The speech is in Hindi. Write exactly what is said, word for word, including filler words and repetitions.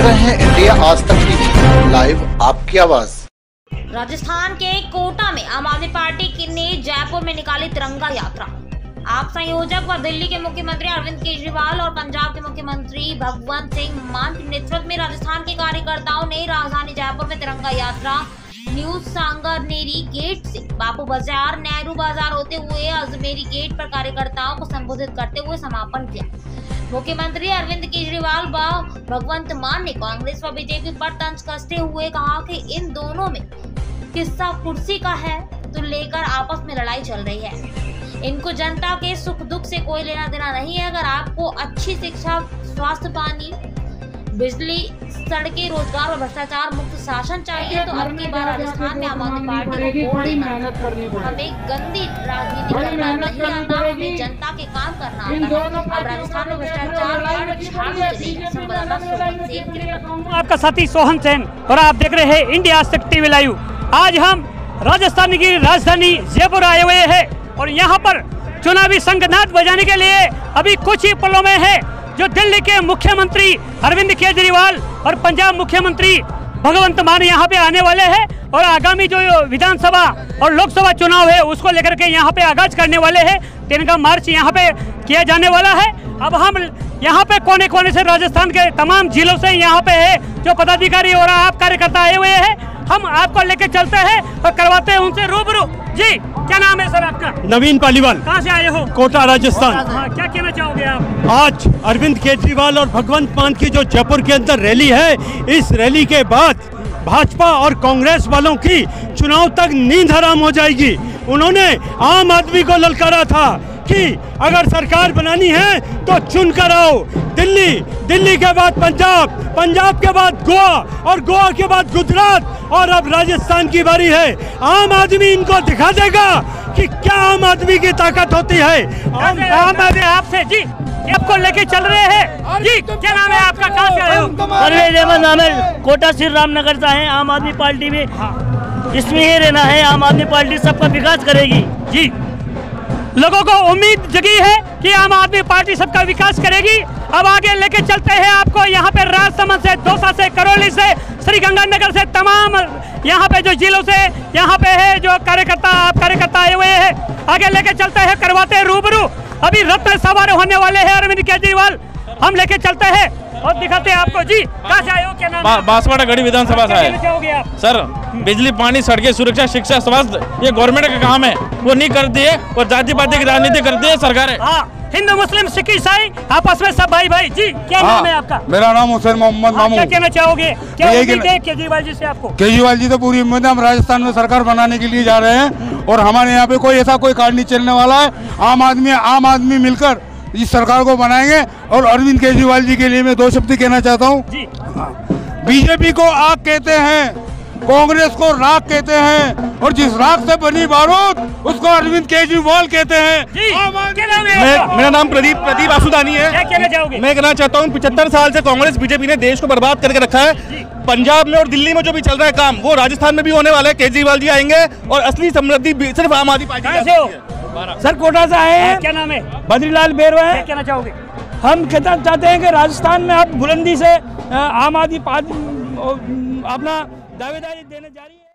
रहे हैं इंडिया आज तक टीवी, लाइव आपकी आवाज। राजस्थान के कोटा में आम आदमी पार्टी ने जयपुर में निकाली तिरंगा यात्रा। आप संयोजक व दिल्ली के मुख्यमंत्री अरविंद केजरीवाल और पंजाब के मुख्यमंत्री भगवंत सिंह मान के नेतृत्व में राजस्थान के कार्यकर्ताओं ने राजधानी जयपुर में तिरंगा यात्रा न्यू सांगानेरी गेट से बापू बाजार, नेहरू बाजार होते हुए अजमेरी गेट पर कार्यकर्ताओं को संबोधित करते हुए समापन किया। मुख्यमंत्री अरविंद केजरीवाल व भगवंत मान ने कांग्रेस व बीजेपी पर तंज कसते हुए कहा कि इन दोनों में किस्सा कुर्सी का है तो लेकर आपस में लड़ाई चल रही है। इनको जनता के सुख दुख से कोई लेना देना नहीं है। अगर आपको अच्छी शिक्षा, स्वास्थ्य, पानी, बिजली, सड़कें, रोजगार और भ्रष्टाचार मुक्त शासन चाहिए तो अब की बार राजस्थान में आम आदमी पार्टी को वोट देना। हमें गंदी राजनीति करना नहीं आता, हमें जनता के काम करना आता है। अब राजस्थान में भ्रष्टाचार पर झाड़ू चलेगा। संवाददाता सेन, आपका साथी सोहन सेन और आप देख रहे हैं इंडिया आज तक टीवी लाइव। आज हम राजस्थान की राजधानी जयपुर आए हुए हैं और यहाँ पर चुनावी शंखनाद बजाने के लिए अभी कुछ ही पलों में है जो दिल्ली के मुख्यमंत्री अरविंद केजरीवाल और पंजाब मुख्यमंत्री भगवंत मान यहाँ पे आने वाले हैं और आगामी जो विधानसभा और लोकसभा चुनाव है उसको लेकर के यहाँ पे आगाज करने वाले हैं। तिरंगा मार्च यहाँ पे किया जाने वाला है। अब हम यहाँ पे कोने कोने से राजस्थान के तमाम जिलों से यहाँ पे है जो पदाधिकारी और आप कार्यकर्ता आए हुए हैं। हम आपको लेके चलते हैं और करवाते हैं उनसे रूबरू। जी, क्या नाम है सर आपका? नवीन पालीवाल। कहाँ से आए हो? कोटा, राजस्थान। हाँ, क्या कहना चाहोगे आप? आज अरविंद केजरीवाल और भगवंत मान की जो जयपुर के अंदर रैली है, इस रैली के बाद भाजपा और कांग्रेस वालों की चुनाव तक नींद हराम हो जाएगी। उन्होंने आम आदमी को ललकारा था कि अगर सरकार बनानी है तो चुन कर आओ। दिल्ली, दिल्ली के बाद पंजाब, पंजाब के बाद गोवा और गोवा के बाद गुजरात और अब राजस्थान की बारी है। आम आदमी इनको दिखा देगा कि क्या आम आदमी की ताकत होती है। आम आदमी आपसे जी आपको लेके चल रहे हैं। जी, क्या नाम है आपका? कहाँ से आए हो? परवेज अहमद नाम है, कोटा श्री रामनगर से है। आम आदमी पार्टी में इसमें ही रहना है। आम आदमी पार्टी सबका विकास करेगी। जी, लोगों को उम्मीद जगी है कि आम आदमी पार्टी सबका विकास करेगी। अब आगे लेके चलते हैं आपको यहाँ पे राजसमंद से, दौसा से, करौली से, श्रीगंगानगर से, तमाम यहाँ पे जो जिलों से यहाँ पे है जो कार्यकर्ता आप कार्यकर्ता आए हुए हैं। आगे लेके चलते हैं, करवाते हैं रूबरू। अभी रथ में सवार होने वाले हैं अरविंद केजरीवाल। हम लेके चलते हैं और दिखाते हैं आपको। जी, कहाँ से आए हो? क्या नाम? बा, बांसवाड़ा गढ़ी विधानसभा से आए। आप? सर, बिजली, पानी, सड़कें, सुरक्षा, शिक्षा, स्वास्थ्य ये गवर्नमेंट का काम है, वो नहीं कर दिए और जाति पाति की राजनीति करती है सरकार। हाँ, हिंदू, मुस्लिम, सिख, ईसाई आपस में सब भाई भाई। जी, क्या नाम है आपका? मेरा नाम हुसैन मोहम्मद मामू। क्या कहना चाहोगे? क्या उम्मीद है केजरीवाल जी से आपको? केजरीवाल जी तो पूरी उम्मीद है। हम राजस्थान में सरकार बनाने के लिए जा रहे हैं और हमारे यहाँ पे कोई ऐसा कोई कार्ड नहीं चलने वाला है। आम आदमी आम आदमी मिलकर इस सरकार को बनाएंगे। और अरविंद केजरीवाल जी के लिए मैं दो शब्द कहना चाहता हूँ। बीजेपी को आग कहते हैं, कांग्रेस को राख कहते हैं और जिस राख से बनी बारूद उसको अरविंद केजरीवाल कहते हैं। मैं, मेरा नाम प्रदीप प्रदीप आसुदानी है। क्या कहना चाहोगे? मैं कहना चाहता हूँ पचहत्तर साल से कांग्रेस बीजेपी ने देश को बर्बाद करके रखा है। पंजाब में और दिल्ली में जो भी चल रहा है काम वो राजस्थान में भी होने वाला है। केजरीवाल जी आएंगे और असली समृद्धि सिर्फ आम आदमी पार्टी। सर, कोटा से आए हैं। क्या नाम है? बद्रीलाल बेरवा है। क्या कहना चाहोगे? हम कहना चाहते हैं कि राजस्थान में अब बुलंदी से आम आदमी पार्टी अपना दावेदारी देने जा रही है।